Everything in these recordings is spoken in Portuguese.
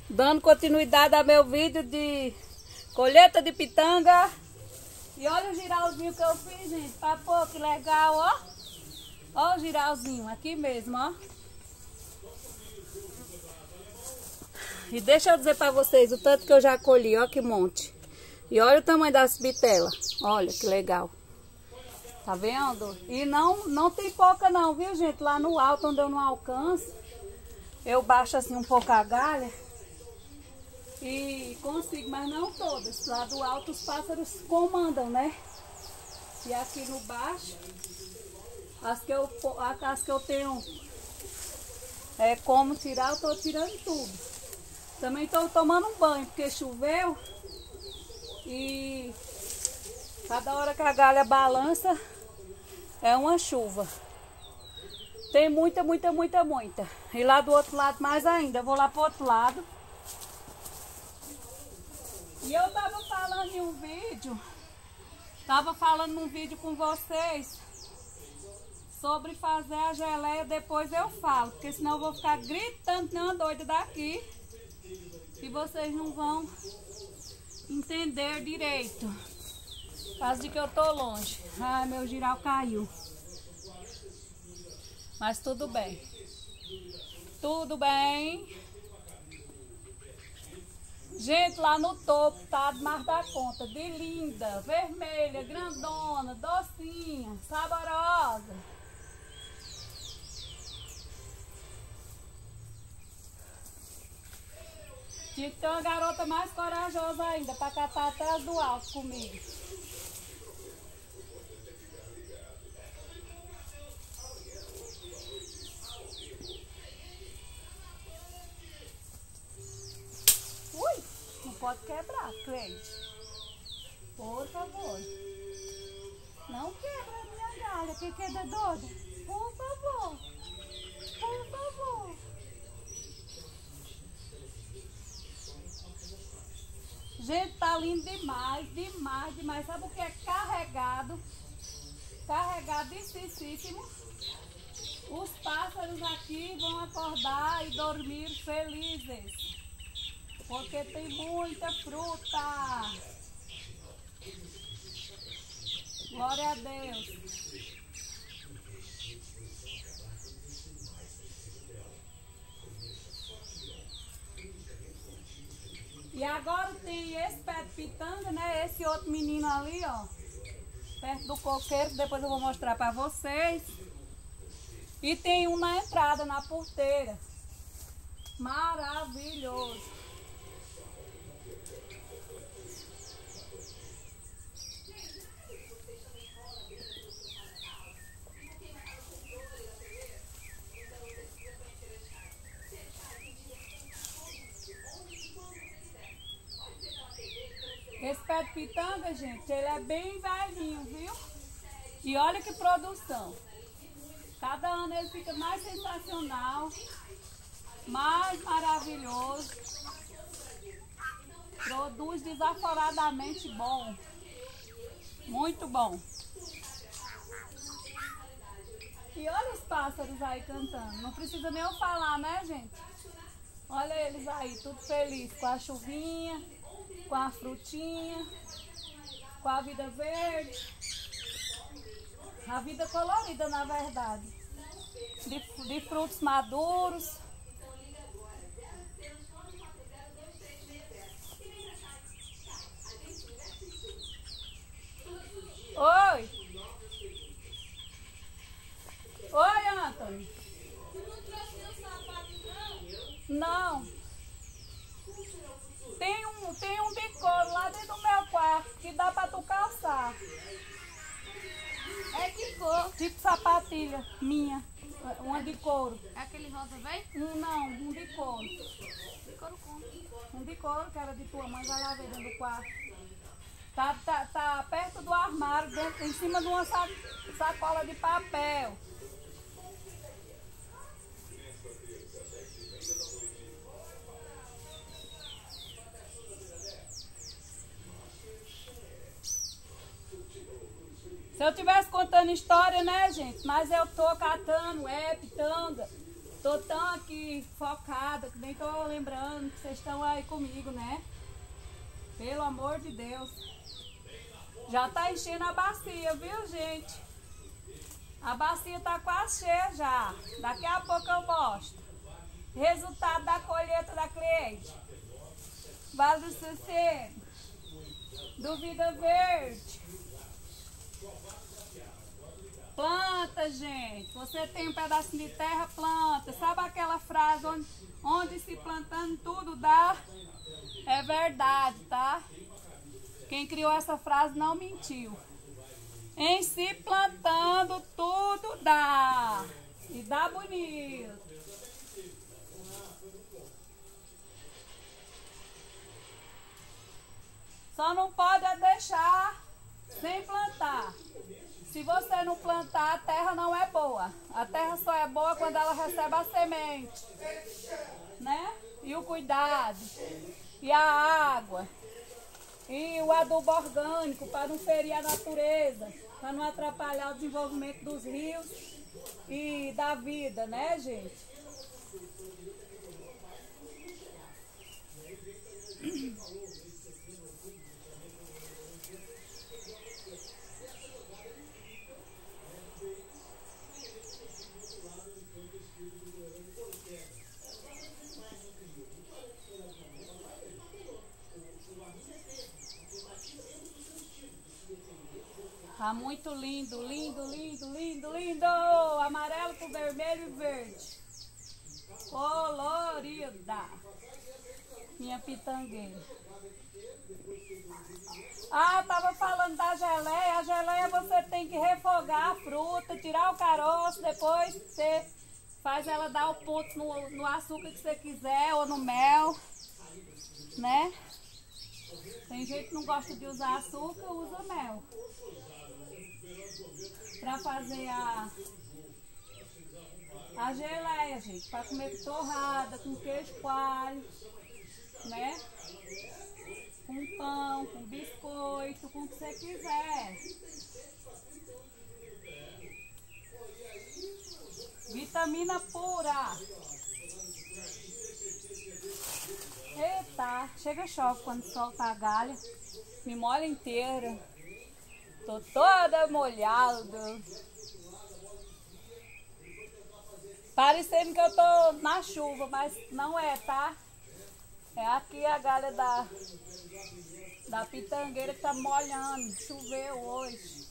Dando continuidade ao meu vídeo de colheita de pitanga. E olha o girauzinho que eu fiz, gente. Pô, que legal, ó. Ó o girauzinho, aqui mesmo, ó. E deixa eu dizer pra vocês o tanto que eu já colhi, ó que monte. E olha o tamanho das bitelas. Olha que legal. Tá vendo? E não tem pouca não, viu, gente? Lá no alto, onde eu não alcanço, eu baixo assim um pouco a galha e consigo, mas não todas. Lá do alto os pássaros comandam, né? E aqui no baixo, as que eu tenho como tirar, eu tô tirando tudo. Também tô tomando um banho, porque choveu e cada hora que a galha balança é uma chuva. Tem muita. E lá do outro lado mais ainda. Eu vou lá pro outro lado. E eu tava falando em um vídeo. Tava falando num vídeo com vocês sobre fazer a geleia. Depois eu falo. Porque senão eu vou ficar gritando nem uma doida daqui. E vocês não vão entender direito. Por causa de que eu tô longe. Ai, meu giral caiu. Mas tudo bem. Tudo bem. Gente, lá no topo tá demais da conta. De linda, vermelha, grandona, docinha, saborosa. Tinha que ter uma garota mais corajosa ainda pra catar atrás do alto comigo. Pode quebrar, Cleide. Por favor. Não quebra a minha galha. Que queda doida? Por favor. Por favor. Gente, tá lindo demais. Sabe o que é carregado? Carregadíssimo. Os pássaros aqui vão acordar e dormir felizes. Porque tem muita fruta. Glória a Deus. E agora tem esse pé de pitanga, né? Esse outro menino ali, ó. Perto do coqueiro, depois eu vou mostrar pra vocês. E tem um na entrada, na porteira. Maravilhoso. Esse pé de pitanga, gente, ele é bem velhinho, viu? E olha que produção. Cada ano ele fica mais sensacional, mais maravilhoso. Produz desaforadamente bom. Muito bom. E olha os pássaros aí cantando. Não precisa nem eu falar, né, gente? Olha eles aí, tudo feliz com a chuvinha, com a frutinha, com a vida verde, a vida colorida, na verdade, de frutos maduros. Oi! Oi, Antônio! Tu não trouxe meu sapato, não? Não. Tem um de couro lá dentro do meu quarto que dá pra tu calçar. É de couro. Tipo sapatilha minha. Uma de couro. É aquele rosa, velho? Um de couro. De couro como? Um de couro que era de tua mãe, vai lá ver dentro do quarto. Tá perto do armário, dentro, em cima de uma sacola de papel. Se eu tivesse contando história, né, gente? Mas eu tô catando pitanga Tô tão aqui focada que nem tô lembrando que vocês estão aí comigo, né? Pelo amor de Deus. Já tá enchendo a bacia, viu, gente? A bacia tá quase cheia já. Daqui a pouco eu mostro. Resultado da colheita da cliente. Vale do Sossego. Do Vida Verde. Planta, gente. Você tem um pedacinho de terra, planta. Sabe aquela frase onde se plantando tudo dá? É verdade, tá? Quem criou essa frase não mentiu. Em se plantando tudo dá. E dá bonito. Só não pode deixar sem plantar. Se você não plantar, a terra não é boa. A terra só é boa quando ela recebe a semente, né? E o cuidado, e a água, e o adubo orgânico para não ferir a natureza, para não atrapalhar o desenvolvimento dos rios e da vida, né, gente? Tá muito lindo, lindo, lindo, lindo, lindo! Amarelo com vermelho e verde. Colorida. Minha pitangueira. Ah, tava falando da geleia. A geleia você tem que refogar a fruta, tirar o caroço, depois você faz ela dar o ponto no açúcar que você quiser ou no mel, né? Tem gente que não gosta de usar açúcar, usa mel. Pra fazer a geleia, gente. Pra comer torrada, com queijo coalho, né? Com pão, com biscoito, com o que você quiser. Vitamina pura. Eita, chega chove quando solta a galha. Me molha inteira. Tô toda molhada. Parecendo que eu tô na chuva, mas não é, tá? É aqui a galha da pitangueira que tá molhando. Choveu hoje.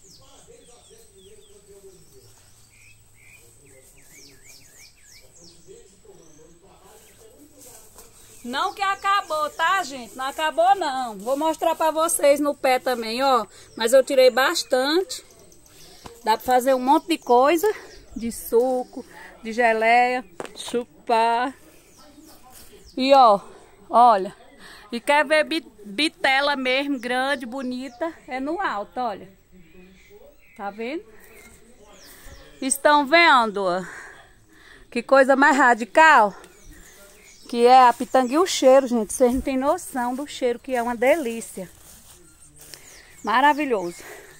Não que acabou, tá, gente? Não acabou, não. Vou mostrar pra vocês no pé também, ó. Mas eu tirei bastante. Dá pra fazer um monte de coisa. De suco, de geleia, chupar. E, ó, olha. E quer ver bitela mesmo, grande, bonita? É no alto, olha. Tá vendo? Estão vendo? Que coisa mais radical? Que é a pitanga e o cheiro, gente. Vocês não têm noção do cheiro, que é uma delícia. Maravilhoso.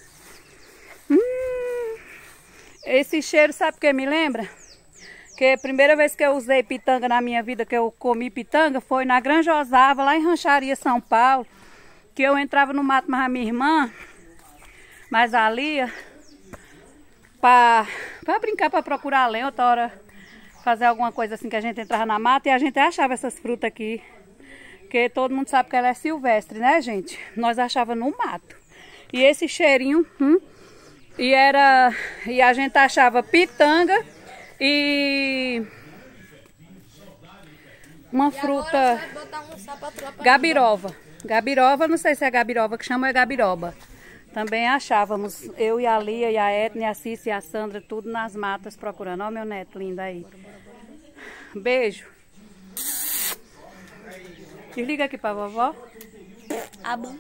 Esse cheiro, sabe o que me lembra? Que a primeira vez que eu usei pitanga na minha vida, que eu comi pitanga, foi na Granjosava, lá em Rancharia, São Paulo. Que eu entrava no mato mais a minha irmã, mas ali, pra brincar, pra procurar lenha, outra hora fazer alguma coisa assim, que a gente entrava na mata e a gente achava essas frutas aqui. Porque todo mundo sabe que ela é silvestre, né, gente? Nós achava no mato. E esse cheirinho, e a gente achava pitanga e uma fruta gabirova. Gabirova, não sei se é gabirova que chama, é gabiroba. Também achávamos, eu e a Lia, e a Etna, e a Cícia e a Sandra, tudo nas matas procurando. Olha o meu neto lindo aí. Beijo. Desliga aqui pra vovó. Ah, bom.